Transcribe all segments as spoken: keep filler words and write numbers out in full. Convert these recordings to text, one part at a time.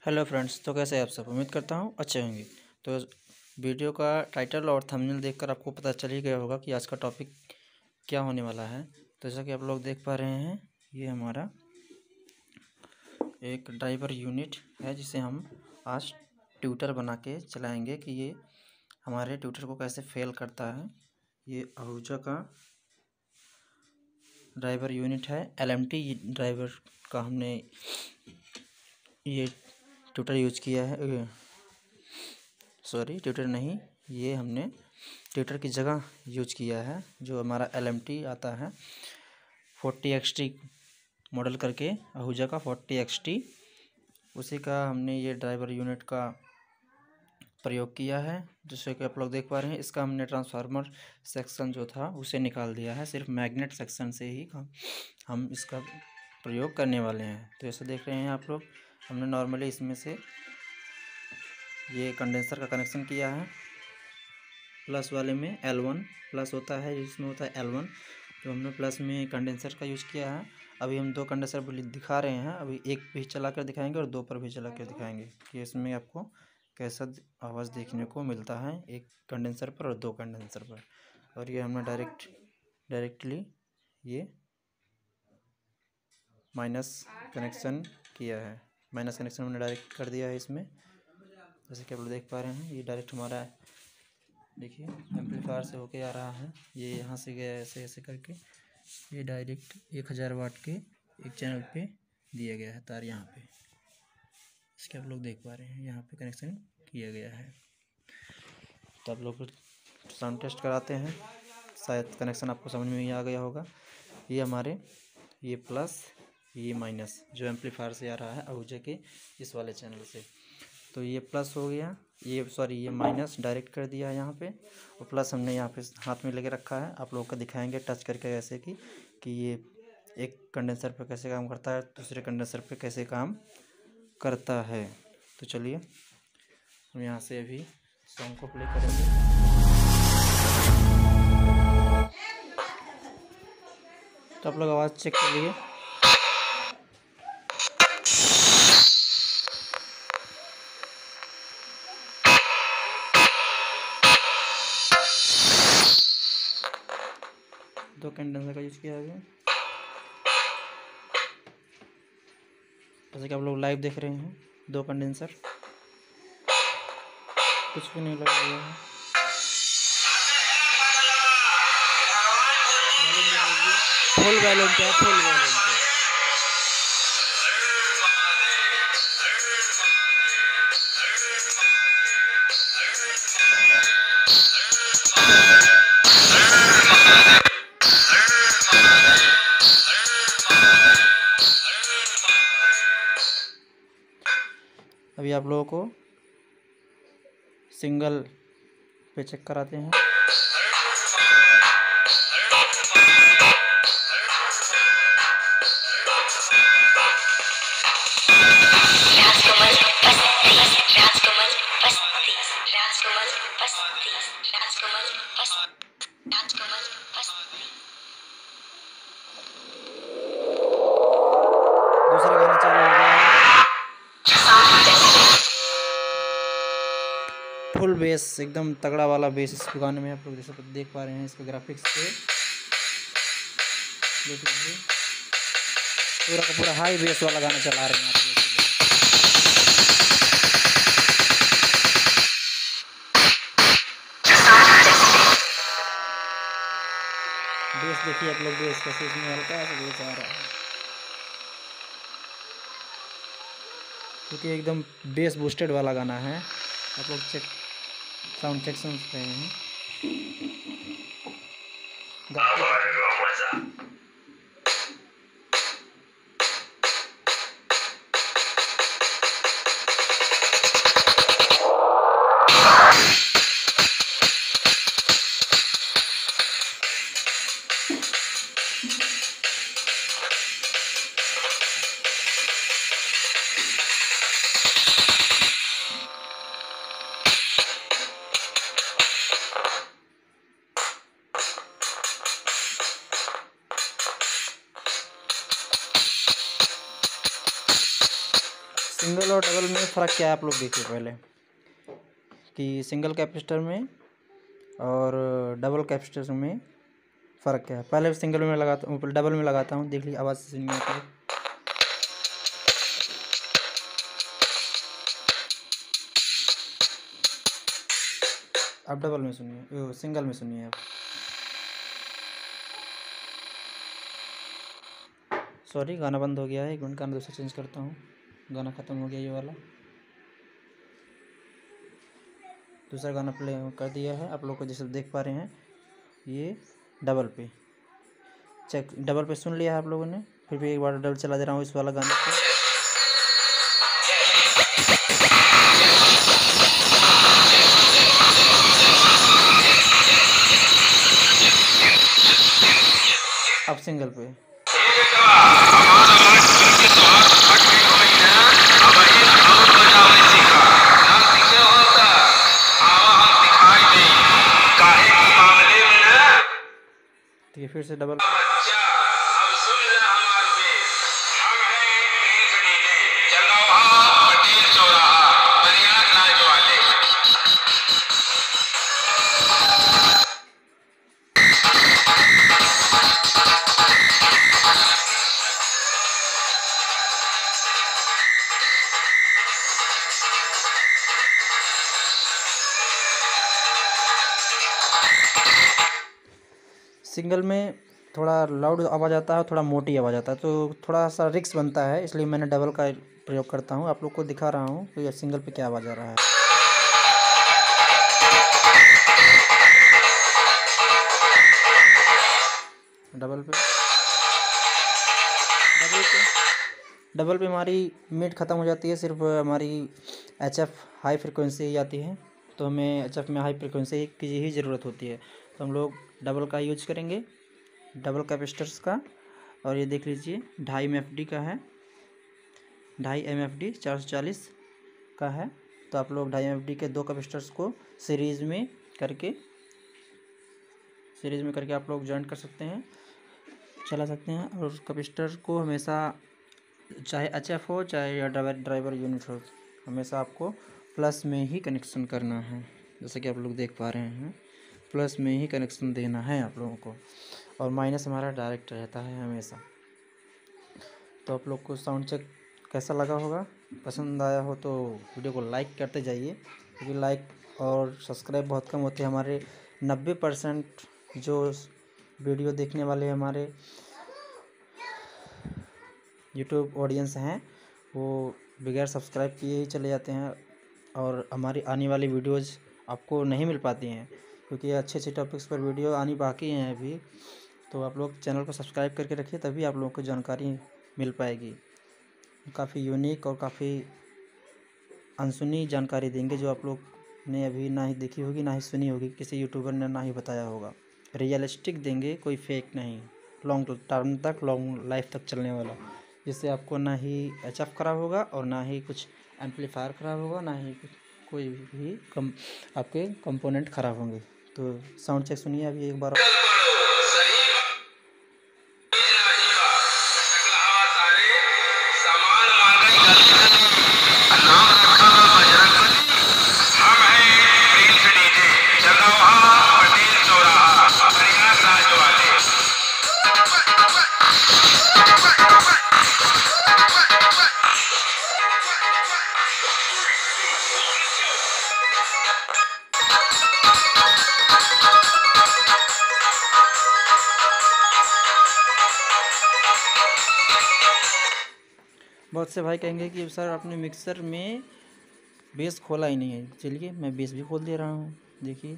Hello friends, तो कैसे हैं आप सब। उम्मीद करता हूँ अच्छे होंगे। तो वीडियो का टाइटल और थंबनेल देखकर आपको पता चल ही गया होगा कि आज का टॉपिक क्या होने वाला है। तो जैसा कि आप लोग देख पा रहे हैं, ये हमारा एक ड्राइवर यूनिट है जिसे हम आज ट्यूटर बना के चलाएंगे कि ये हमारे ट्यूटर को कैसे फेल करता है। ये आहूजा का ड्राइवर यूनिट है। एल एम टी ड्राइवर का हमने ये ट्यूटर यूज किया है। सॉरी, ट्यूटर नहीं, ये हमने ट्यूटर की जगह यूज किया है। जो हमारा एल एम टी आता है फोर्टी एक्स टी मॉडल करके, आहूजा का फोर्टी एक्स टी, उसी का हमने ये ड्राइवर यूनिट का प्रयोग किया है। जैसे कि आप लोग देख पा रहे हैं, इसका हमने ट्रांसफार्मर सेक्शन जो था उसे निकाल दिया है। सिर्फ मैग्नेट सेक्शन से ही हम इसका प्रयोग करने वाले हैं। तो ऐसे देख रहे हैं आप लोग, हमने नॉर्मली इसमें से ये कंडेंसर का कनेक्शन किया है। प्लस वाले में एल वन प्लस होता है, जिसमें होता है एल वन, तो हमने प्लस में कंडेंसर का यूज़ किया है। अभी हम दो कंडेंसर दिखा रहे हैं, अभी एक भी चला कर दिखाएंगे और दो पर भी चला कर दिखाएंगे कि इसमें आपको कैसा आवाज़ देखने को मिलता है, एक कंडेंसर पर और दो कंडेंसर पर। और ये हमने डायरेक्ट डायरेक्टली ये माइनस कनेक्शन किया है। माइनस कनेक्शन हमने डायरेक्ट कर दिया है इसमें। जैसे कि आप लोग देख पा रहे हैं, ये डायरेक्ट हमारा देखिए एम्पलीफायर से होके आ रहा है। ये यहाँ से गया ऐसे ऐसे करके, ये डायरेक्ट एक हज़ार वाट के एक चैनल पे दिया गया है तार यहाँ पे। इसके आप लोग देख पा रहे हैं, यहाँ पे कनेक्शन किया गया है। तो आप लोग साउंड टेस्ट कराते हैं, शायद कनेक्शन आपको समझ में ही आ गया होगा। ये हमारे ये प्लस ये माइनस जो एम्पलीफायर से आ रहा है आहूजा के इस वाले चैनल से, तो ये प्लस हो गया, ये सॉरी ये माइनस डायरेक्ट कर दिया है यहाँ पे, और प्लस हमने यहाँ पे हाथ में लेके रखा है। आप लोगों को दिखाएंगे टच करके ऐसे कि कि ये एक कंडेंसर पे कैसे काम करता है, दूसरे कंडेंसर पे कैसे काम करता है। तो चलिए हम यहाँ से अभी सॉन्ग को प्ले करेंगे। तो आप लोग आवाज़ चेक कर लीजिए। दो कंडेंसर का यूज़ किया है, जैसे कि आप लोग लाइव देख रहे हैं। दो कंडेंसर, कुछ भी नहीं लगा हुआ है। फुल वॉल्यूम पे, फुल वॉल्यूम पे। अभी आप लोगों को सिंगल पे चेक कराते हैं। दूसरा गाना चालू हो गया है, फुल बेस, एकदम तगड़ा वाला बेस इस गाने में आप लोग जैसे देख पा रहे हैं। इसके ग्राफिक्स पे देख लीजिए, पूरा का पूरा हाई बेस वाला गाना चला रहे हैं आप लोग। बेस देखिए आप लोग, बेस कैसे इसमें हल्का सा बेस आ रहा है, क्योंकि एकदम बेस बूस्टेड वाला गाना है। आप लोग चेक साउंड चेक सुन रहे हैं। डबल में फ़र्क क्या है आप लोग देखिए पहले कि सिंगल कैपेसिटर में और डबल कैपेसिटर में फ़र्क क्या है। पहले सिंगल में लगाता हूँ, डबल में लगाता हूँ, देख लीजिए आवाज़ से नहीं आती है। अब डबल में सुनिए, सिंगल में सुनिए आप। सॉरी गाना बंद हो गया है, एक मिनट गाना दूसरा चेंज करता हूँ। गाना ख़त्म हो गया ये वाला, दूसरा गाना प्ले कर दिया है। आप लोग को जैसे देख पा रहे हैं ये डबल पे चेक, डबल पे सुन लिया है आप लोगों ने। फिर भी एक बार डबल चला दे रहा हूँ इस वाला गाने को। अब सिंगल पे ठीक है, फिर से डबल सिंगल में थोड़ा लाउड आवाज़ आता है, थोड़ा मोटी आवाज़ आता है, तो थोड़ा सा रिस्क बनता है, इसलिए मैंने डबल का प्रयोग करता हूँ। आप लोग को दिखा रहा हूँ कि सिंगल पे क्या आवाज़ आ रहा है। डबल पे डबल पे डबल पे हमारी मिड ख़त्म हो जाती है, सिर्फ हमारी एच एफ हाई फ्रिक्वेंसी ही आती है, तो हमें एच एफ में हाई फ्रिक्वेंसी की ही ज़रूरत होती है, तो हम लोग डबल का यूज करेंगे, डबल कैपेसिटर्स का। और ये देख लीजिए ढाई एम एफ डी का है, ढाई एम एफ डी चार सौ चालीस का है। तो आप लोग ढाई एम एफ डी के दो कैपेसिटर्स को सीरीज़ में करके सीरीज़ में करके आप लोग जॉइंट कर सकते हैं, चला सकते हैं। और कैपेसिटर को हमेशा चाहे एच एफ हो चाहे या ड्राइवर ड्राइवर यूनिट हो, हमेशा आपको प्लस में ही कनेक्शन करना है। जैसे कि आप लोग देख पा रहे हैं प्लस में ही कनेक्शन देना है आप लोगों को, और माइनस हमारा डायरेक्ट रहता है हमेशा। तो आप लोग को साउंड चेक कैसा लगा होगा, पसंद आया हो तो वीडियो को लाइक करते जाइए, क्योंकि लाइक और सब्सक्राइब बहुत कम होते हैं। हमारे नब्बे परसेंट जो वीडियो देखने वाले हमारे यूट्यूब ऑडियंस हैं वो बगैर सब्सक्राइब किए ही चले जाते हैं, और हमारी आने वाली वीडियोज़ आपको नहीं मिल पाती हैं, क्योंकि अच्छे अच्छे टॉपिक्स पर वीडियो आनी बाकी हैं अभी। तो आप लोग चैनल को सब्सक्राइब करके रखिए, तभी आप लोगों को जानकारी मिल पाएगी। काफ़ी यूनिक और काफ़ी अनसुनी जानकारी देंगे, जो आप लोग ने अभी ना ही देखी होगी ना ही सुनी होगी, किसी यूट्यूबर ने ना ही बताया होगा। रियलिस्टिक देंगे, कोई फेक नहीं, लॉन्ग टर्म तक, लॉन्ग लाइफ तक चलने वाला, जिससे आपको ना ही एच एफ खराब होगा और ना ही कुछ एम्पलीफायर ख़राब होगा, ना ही कुछ कोई भी कम आपके कंपोनेंट ख़राब होंगे। तो साउंड चेक सुनिए अभी एक बार। बहुत से भाई कहेंगे कि सर आपने मिक्सर में बेस खोला ही नहीं है। चलिए मैं बेस भी खोल दे रहा हूँ। देखिए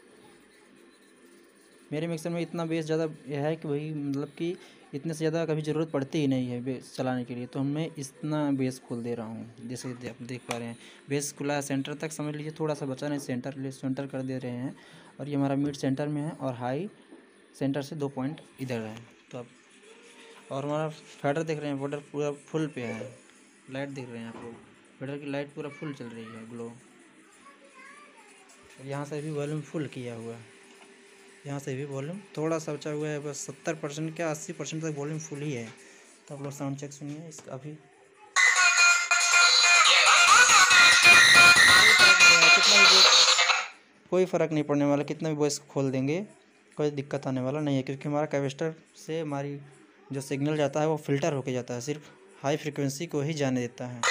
मेरे मिक्सर में इतना बेस ज़्यादा है कि वही मतलब कि इतने से ज़्यादा कभी ज़रूरत पड़ती ही नहीं है बेस चलाने के लिए, तो मैं इतना बेस खोल दे रहा हूँ। जैसे आप देख पा रहे हैं बेस खुला है सेंटर तक, समझ लीजिए थोड़ा सा बचा नहीं, सेंटर ले सेंटर कर दे रहे हैं। और ये हमारा मिड सेंटर में है और हाई सेंटर से दो पॉइंट इधर है। तो अब और हमारा फेडर देख रहे हैं, फेडर पूरा फुल पे है, लाइट देख रहे हैं आप लोग, फेडर की लाइट पूरा फुल चल रही है, ग्लो। यहाँ से भी वॉल्यूम फुल किया हुआ है, यहाँ से भी वॉल्यूम थोड़ा सा बचा हुआ है, बस सत्तर परसेंट क्या अस्सी परसेंट तक वॉल्यूम फुल ही है। तो आप लोग साउंड चेक सुनिए इसका अभी। कोई फ़र्क नहीं पड़ने वाला, कितना भी वॉइस खोल देंगे कोई दिक्कत आने वाला नहीं है, क्योंकि हमारा कैपेसिटर से हमारी जो सिग्नल जाता है वो फ़िल्टर होके जाता है, सिर्फ हाई फ्रिक्वेंसी को ही जाने देता है।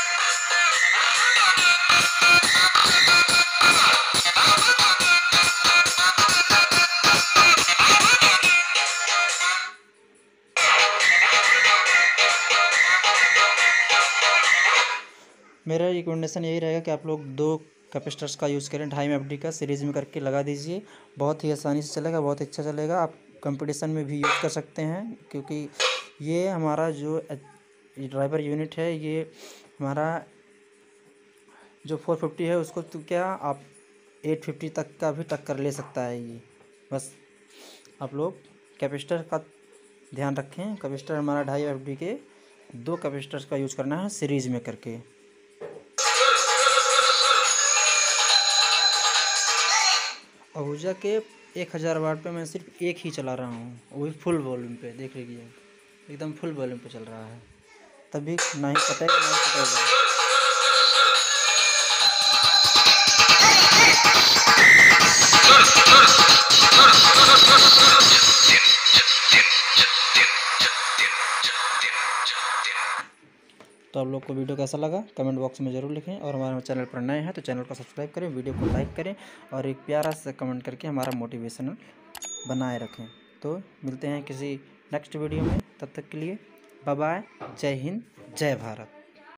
मेरा रिकमेंडेशन यही रहेगा कि आप लोग दो कैपेसिटर्स का यूज़ करें, ढाई एम एफ डी का सीरीज़ में करके लगा दीजिए, बहुत ही आसानी से चलेगा, बहुत अच्छा चलेगा। आप कंपटीशन में भी यूज़ कर सकते हैं, क्योंकि ये हमारा जो ड्राइवर यूनिट है ये हमारा जो फोर फिफ्टी है उसको तो क्या आप एट फिफ्टी तक का भी टक्कर ले सकता है ये। बस आप लोग कैपेसिटर का ध्यान रखें, कैपेसिटर हमारा ढाई एफ डी के दो कैपेसिटर्स का यूज़ करना है सीरीज़ में करके। आहूजा के एक हज़ार वाट पे मैं सिर्फ एक ही चला रहा हूँ, वो भी फुल वॉल्यूम पे, देख लीजिए एकदम फुल वॉल्यूम पे चल रहा है, तभी ना ही कटेगा ना ही कटेगा। तो आप लोग को वीडियो कैसा लगा कमेंट बॉक्स में ज़रूर लिखें, और हमारे चैनल पर नए हैं तो चैनल को सब्सक्राइब करें, वीडियो को लाइक करें और एक प्यारा सा कमेंट करके हमारा मोटिवेशन बनाए रखें। तो मिलते हैं किसी नेक्स्ट वीडियो में, तब तक के लिए बाय बाय, जय हिंद जय भारत।